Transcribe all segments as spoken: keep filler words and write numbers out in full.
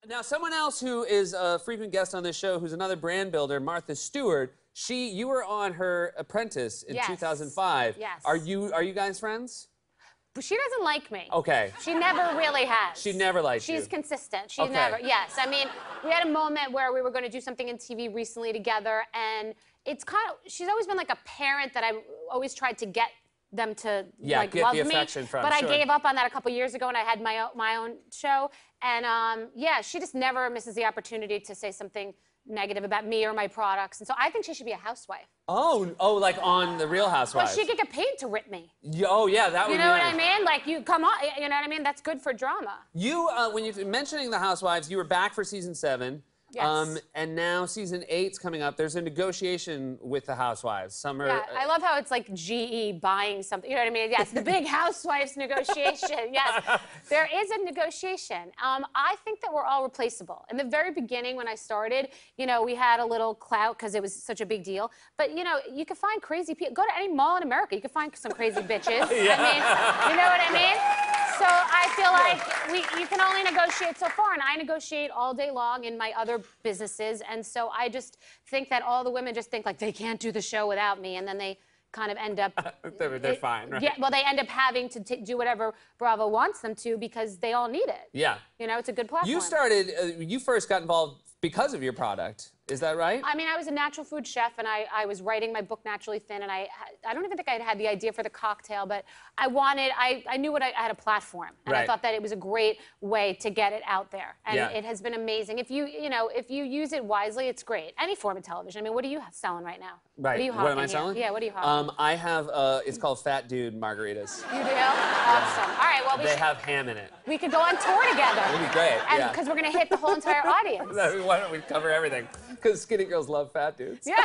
Now, someone else who is a frequent guest on this show, who's another brand builder, Martha Stewart. She, you were on her Apprentice in Yes. two thousand five. Yes. Are you, are you guys friends? But she doesn't like me. Okay. She never really has. She never liked She's you. consistent. She's Okay. never, yes. I mean, we had a moment where we were going to do something in T V recently together, and it's kind of, she's always been like a parent that I always tried to get them to Yeah, like get love the me. affection from, But sure. I gave up on that a couple years ago, and I had my own, my own show. And um, yeah, she just never misses the opportunity to say something negative about me or my products. And so I think she should be a housewife. Oh, oh, like on The Real Well, Housewives. she could get paid to rip me. Yeah, oh, yeah, that would You be know what nice. I mean? Like, you come on, you know what I mean? That's good for drama. You, uh, when you're mentioning The Housewives, you were back for season seven. Yes. and now season eight's coming up. There's a negotiation with The Housewives. Some are, Yeah, I love how it's like G E buying something. You know what I mean? Yes, the big housewives negotiation. Yes, there is a negotiation. Um, I think that we're all replaceable. In the very beginning, when I started, you know, we had a little clout because it was such a big deal. But you know, you can find crazy people. Go to any mall in America, you can find some crazy bitches. Yeah. I mean, you know what I mean? So I feel like we, you can only negotiate so far, and I negotiate all day long in my other businesses, and so I just think that all the women just think like they can't do the show without me, and then they kind of end up they're, they're it- fine, right? Yeah, well, they end up having to t do whatever Bravo wants them to because they all need it. Yeah. You know, it's a good platform. You started, uh, you first got involved because of your product. Is that right? I mean, I was a natural food chef, and I, I was writing my book Naturally Thin, and I I don't even think I had had the idea for the cocktail, but I wanted, I, I knew what I, I had a platform, and Right. I thought that it was a great way to get it out there, and Yeah. it has been amazing. If you, you know, if you use it wisely, it's great. Any form of television. I mean, what are you selling right now? Right. What are you What am I hawking here? selling? Yeah, what are you hawking? Um, I have, uh, it's called Fat Dude Margaritas. You do? Awesome. All right, well, we They should, have ham in it. we could go on tour together. That'd be great, And yeah. because we're going to hit the whole entire audience. Why don't we cover everything? Because skinny girls love fat dudes. Yeah.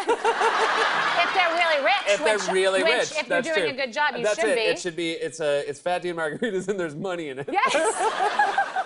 If they're really rich. If they're which, really which, rich, if that's you're doing true. a good job, you That's should it. be. It should be. It's a. It's Fat Dude Margaritas, and there's money in it. Yes.